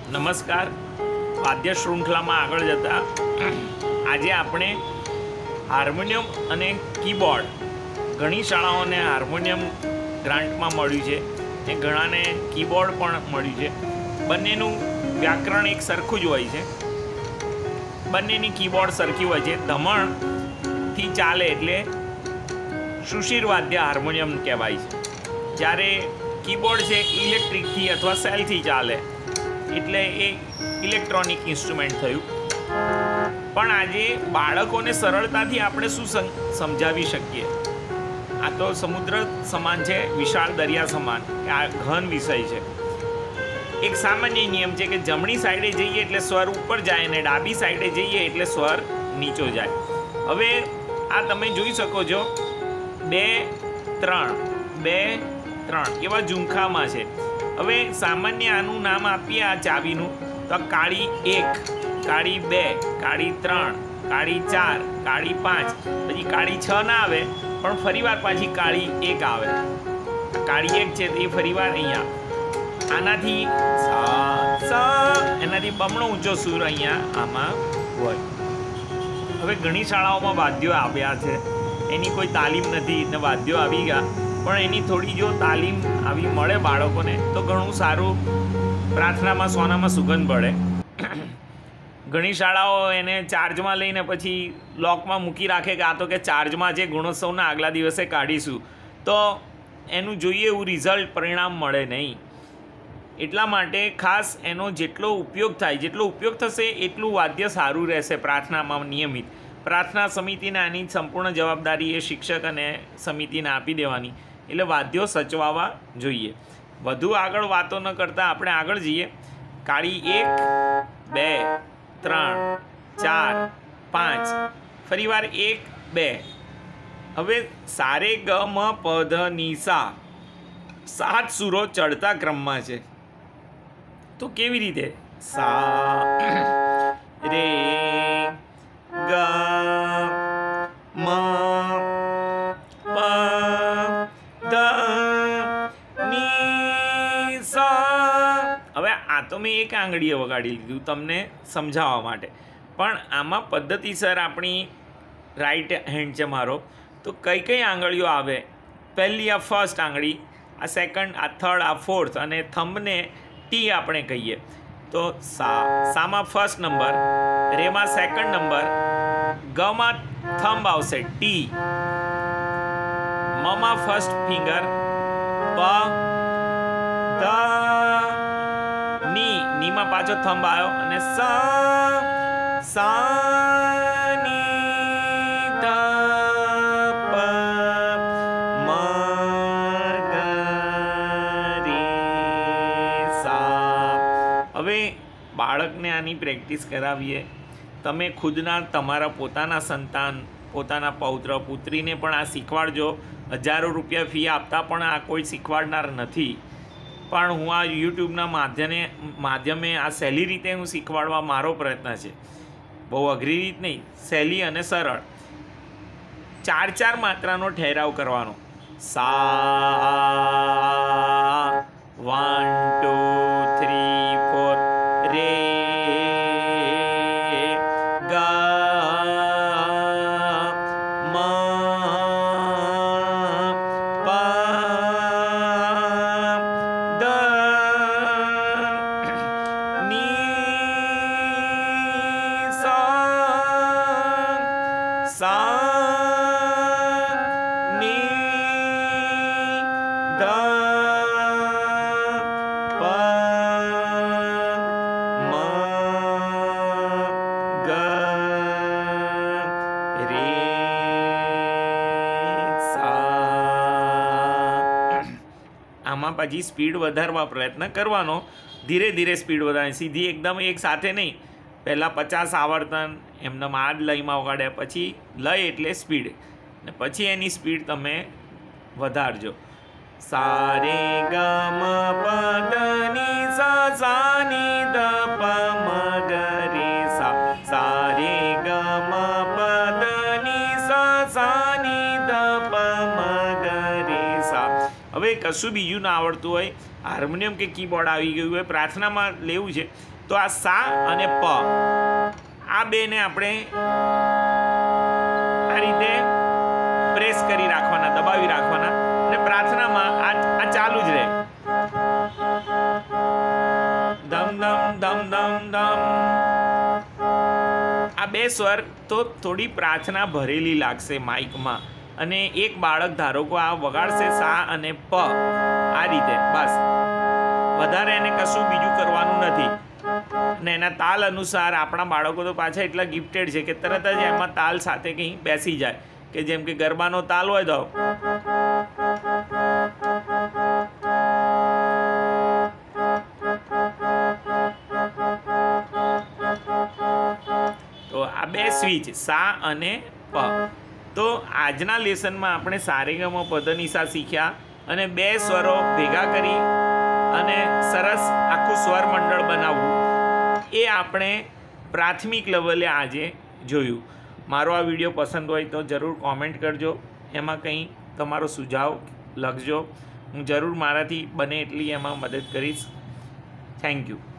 નમસ્કાર. વાદ્ય શૃંખલામાં આગળ જતા આજે આપણે હાર્મોનિયમ અને કીબોર્ડ, ઘણી શાળાઓને હાર્મોનિયમ ગ્રાન્ટમાં મળ્યું છે ને ઘણાને કીબોર્ડ પણ મળ્યું છે. બંનેનું વ્યાકરણ એક સરખું જ હોય છે, બંનેની કીબોર્ડ સરખી હોય છે. ધમણથી ચાલે એટલે સુશીર વાદ્ય હાર્મોનિયમ કહેવાય છે, જ્યારે કીબોર્ડ છે ઇલેક્ટ્રિકથી અથવા સેલથી ચાલે એટલે એ ઇલેક્ટ્રોનિક ઇન્સ્ટ્રુમેન્ટ થયું. પણ આજે બાળકોને સરળતાથી આપણે શું સમજાવી શકીએ? આ તો સમુદ્ર સમાન છે, વિશાળ દરિયા સમાન, આ ઘન વિષય છે. એક સામાન્ય નિયમ છે કે જમણી સાઈડે જઈએ એટલે સ્વર ઉપર જાય અને ડાબી સાઈડે જઈએ એટલે સ્વર નીચો જાય. હવે આ તમે જોઈ શકો છો 2 3 2 3 એવા ઝુમખામાં છે. હવે સામાન્ય આનું નામ આપીએ આ ચાવીનું, તો કાળી 1, કાળી 2, કાળી 3, કાળી 4, કાળી 5, પછી કાળી 6 ના આવે પણ ફરીવાર પાછી કાળી 1 આવે. કાળી 1 છે એ ફરીવાર અહીંયા આનાથી એનાથી બમણો ઊંચો સૂર અહીંયા આમાં હોય. હવે ઘણી શાળાઓમાં વાદ્યો આવ્યા છે, એની કોઈ તાલીમ નથી ને વાદ્યો આવી ગયા, પણ એની થોડી જો તાલીમ આવી મળે બાળકોને તો ઘણું સારું. પ્રાર્થનામાં સોનામાં સુગંધ પડે. ઘણી શાળાઓ એને ચાર્જમાં લઈને પછી લોકમાં મૂકી રાખે કે આ તો કે ચાર્જમાં જે ગુણોત્સવના આગલા દિવસે કાઢીશું, તો એનું જોઈએ એવું રિઝલ્ટ પરિણામ મળે નહીં. એટલા માટે ખાસ એનો જેટલો ઉપયોગ થાય, જેટલો ઉપયોગ થશે એટલું વાદ્ય સારું રહેશે. પ્રાર્થનામાં નિયમિત પ્રાર્થના સમિતિને આની સંપૂર્ણ જવાબદારી એ શિક્ષક અને સમિતિને આપી દેવાની, એટલે વાદ્યો સચવાવા જોઈએ. વધુ આગળ વાતો ન કરતાં આપણે આગળ જઈએ. કાળી 1 2 3 4 5, ફરીવાર 1 2. હવે સારે ગ મ પ ધ ની સા 7 સૂરો ચડતા ક્રમમાં છે. તો કેવી રીતે? સા રે ગ મ પ ધ ની સા. હવે આ તો મેં એક આંગળીએ વગાડી લીધું તમને સમજાવવા માટે, પણ આમાં પદ્ધતિસર આપણી રાઈટ હેન્ડ છે મારો, તો કઈ કઈ આંગળીઓ આવે? પહેલી આ ફર્સ્ટ આંગળી, આ સેકન્ડ, આ થર્ડ, આ ફોર્થ, અને થંબને ટી આપણે કહીએ. તો સામાં ફર્સ્ટ નંબર, રેમાં સેકન્ડ નંબર, ગમાં થંબ આવશે ટી, મમાં ફર્સ્ટ ફિંગર, પ ધ નીમાં પાછો થંબ આવ્યો અને સા ની ધ પ મ ગ રે સા. હવે બાળકને આની પ્રેક્ટિસ કરાવીએ. તમે ખુદના તમારા પોતાના સંતાન, પોતાના પૌત્ર પુત્રીને પણ આ શીખવાડજો. હજારો રૂપિયા ફી આપતા પણ આ કોઈ શીખવાડનાર નથી, પણ હું આ યુટ્યુબના માધ્યમે આ સહેલી રીતે હું શીખવાડવા મારો પ્રયત્ન છે. બહુ અઘરી રીત નહીં, સહેલી અને સરળ. 4 માત્રાનો ઠહેરાવ કરવાનો. સા 1 2 3 4, રે ગ મ પ ધ ની સા ની ધ પ મ ગ રે સા. આમાં પછી સ્પીડ વધારવા પ્રયત્ન કરવાનો, ધીરે ધીરે સ્પીડ વધારવાની, સીધી એકદમ એક સાથે નહીં. પહેલાં 50 આવર્તન એમને આ જ લયમાં વગાડ્યા, પછી લય એટલે સ્પીડ, ને પછી એની સ્પીડ તમે વધારજો. સા રે ગ મ પ ધ ની સા સા ની ધ પ મ ગ રે સા. સા રે ગ મ પ ધ ની સા સા ની ધ પ મ ગ રે સા. હવે કશું બીજું ના આવડતું હોય, હાર્મોનિયમ કે કીબોર્ડ આવી ગયું હોય, પ્રાર્થનામાં લેવું છે તો આ સા અને પ આ બેને આપણે આ રીતે પ્રેસ કરી રાખવાના, દબાવી રાખવાના અને પ્રાર્થનામાં આ ચાલુ જ રહે, ધમ ધમ ધમ ધમ ધમ. આ બે સ્વર તો થોડી પ્રાર્થના ભરેલી લાગશે માઇકમાં, અને એક બાળક ધારો કે આ વગાડશે સા અને પ આ રીતે, બસ વધારે એને કશું બીજું કરવાનું નથી. અને એના તાલ અનુસાર આપણા બાળકો તો પાછા એટલા ગિફ્ટેડ છે કે તરત જ એમાં તાલ સાથે કંઈ બેસી જાય, કે જેમ કે ગરબાનો તાલ હોય તો આ બે સ્વિચ સા અને પ. તો આજના લેસનમાં આપણે સારેગામા પધનિસા શીખ્યા, અને બે સ્વરો ભેગા કરી અને સરસ આખું સ્વર મંડળ બનાવવું એ આપણે પ્રાથમિક લેવલે આજે જોયું. મારો આ વિડીયો પસંદ હોય તો જરૂર કોમેન્ટ કરજો, એમાં કંઈ તમારો સુઝાવ લખજો. હું જરૂર મારાથી બને એટલી એમાં મદદ કરીશ. Thank you.